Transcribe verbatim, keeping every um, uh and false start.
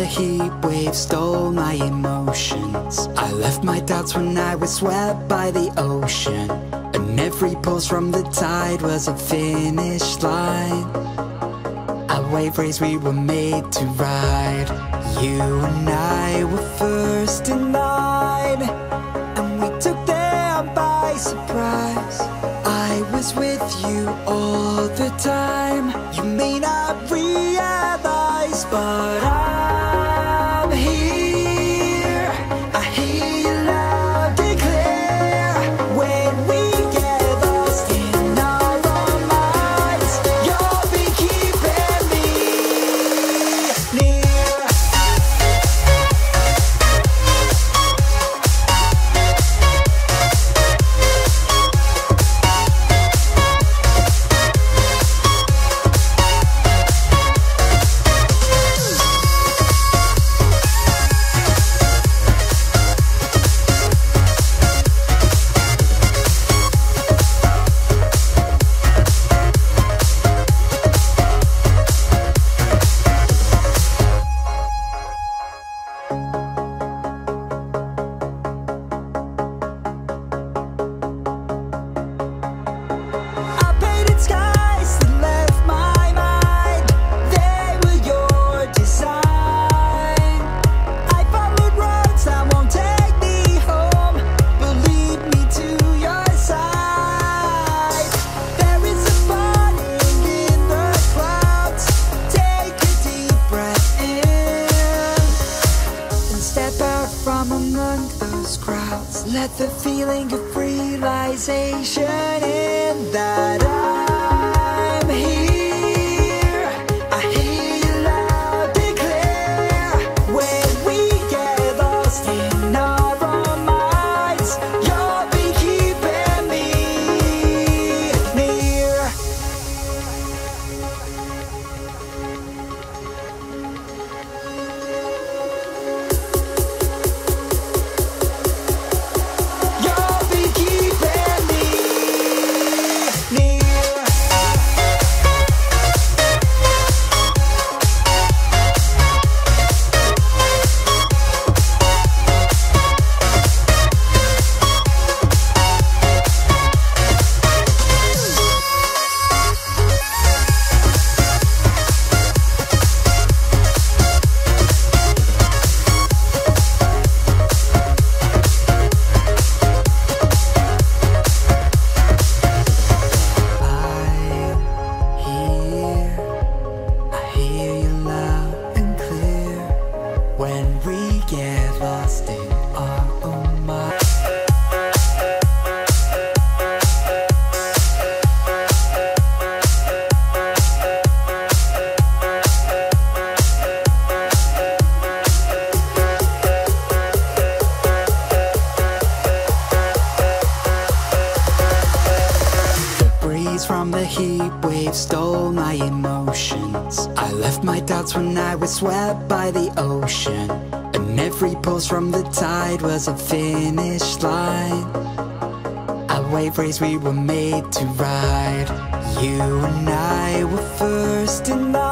heat wave stole my emotions. I left my doubts when I was swept by the ocean, and every pulse from the tide was a finish line. A wave race we were made to ride. You and I were first in line, and we took them by surprise. I was with you all the time. You may not realize, but I'm here. I hear you loud and clear. When we get lost in our own minds, you'll be keeping me near. Let the feeling of realization in that I'm here. I hear you loud and clear. When we get lost in our own minds, you'll be keeping me near. When we get lost in our own minds. The breeze from the heat wave stole my emotions. I left my doubts when I was swept by the ocean, and every pulse from the tide was a finish line. A wave race we were made to ride. You and I were first in line.